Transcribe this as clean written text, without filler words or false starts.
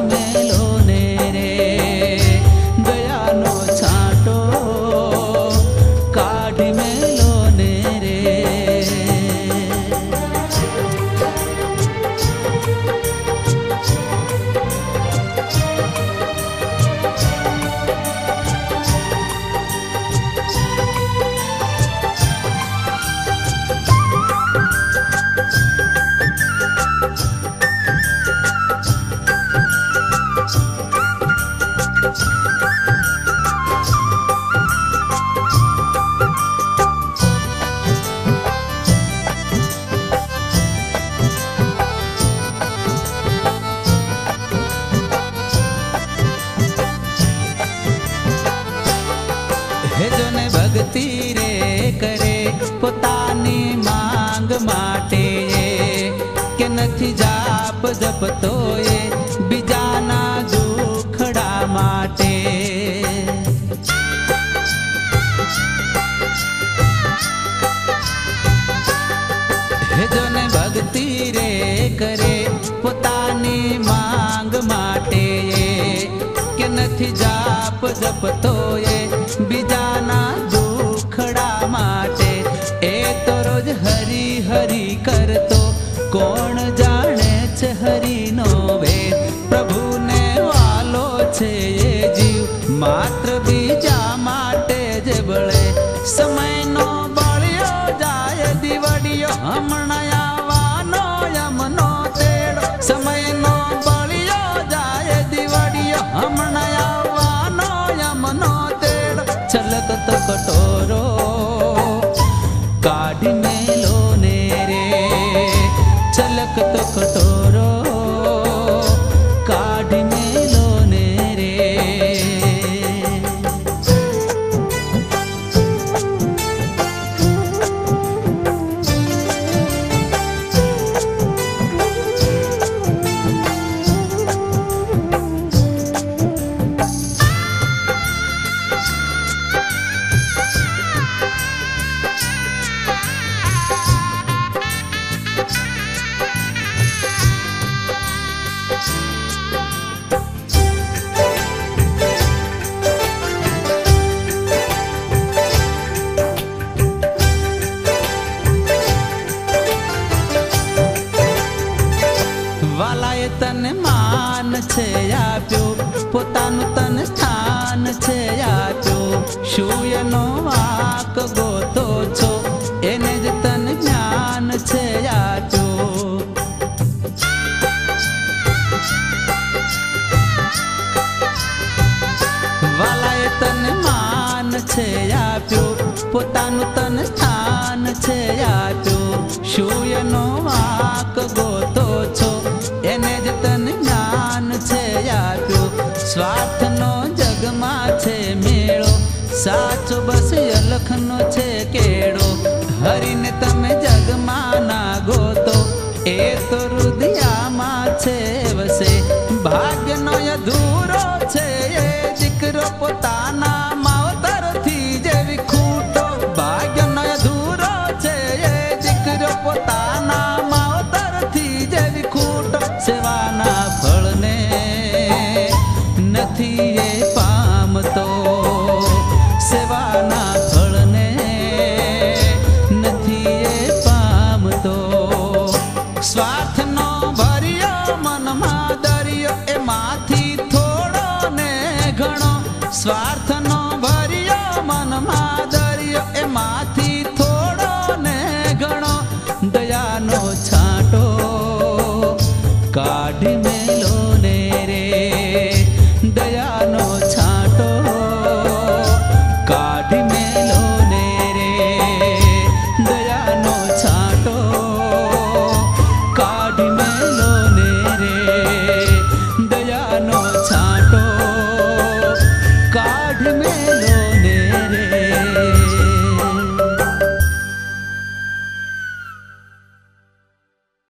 मेलो ने रे दयानो छाटो काढ़ी मेलो ने रे। हे जोने भक्ति रे करे पोतानी मांग माटे के नथी जाप जपतो ये बीजाना दुखड़ा माटे। हे जोने भक्ति रे करे पोतानी मांग माटे के नथी जाप जपतो ये बीजाना दुखड़ा माटे। ए तो रोज हरी हरी करतो कोण जाने छे हरी नो वेद प्रभु ने वालो छे ये जीव मात्र बीजा माटे जे बळे समय नो बळियो जाय दिवडियो हमणा आवानो यमनो तेड़ो समय नो बळियो जाय दिवडियो हमणा आवानो यमनो तेड़ो छलक तो कटोरो काढ़ी मेलो ने रे छलक तो कटोरो काढ़ी मेलो ने रे। वालाए तने मान छे आप्यो पोतानु तन स्थान छे आप्यो शुयनो वाक गोतो छो एने ज तन ज्ञान छे आप्यो। वालाए तने मान छे आप्यो पोतानु तन स्थान छे आप्यो शुयनो वाक गोतो छो एने ज तन ज्ञान छे आप्यो। स्वार्थनो जगमा छे मेळो साचो बस अलखनो छे केड़ो हरिने तमे जगमा ना गोतो ए तो रुदियामा छे वसे भाग्यनो अधूरो छे ए दीकरो पोताना मावतरथी जेवी खूटो भाग्यनो अधूरो छे ए दीकरो पोताना मावतरथी जेवी खूटो सेवाना फळने नथी ए पामतो सेवाना फळने नथी ए पामतो। स्वार्थनो भरियो मनमा दरियो एमांथी थोड़ो ने घणो स्वार्थनो